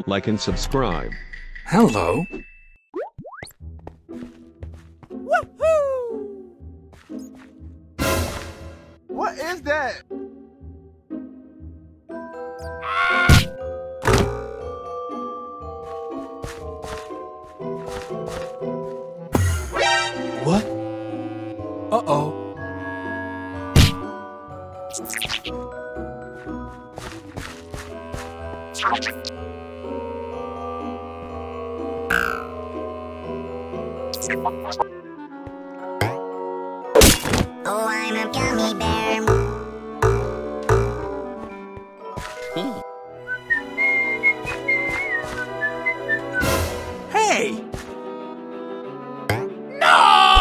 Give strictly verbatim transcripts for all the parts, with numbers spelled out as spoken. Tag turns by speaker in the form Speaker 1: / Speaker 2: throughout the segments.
Speaker 1: like and subscribe.
Speaker 2: Hello.
Speaker 3: Woohoo! What is that?
Speaker 2: What? Uh-oh.
Speaker 4: Oh, I'm a gummy bear.
Speaker 2: Hey! No!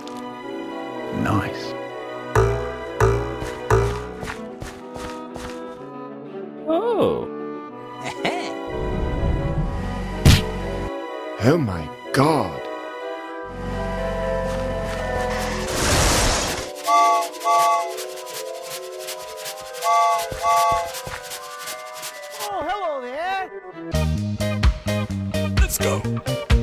Speaker 2: Nice.
Speaker 5: Oh.
Speaker 6: Oh my God.
Speaker 3: Oh, hello there.
Speaker 2: Let's go.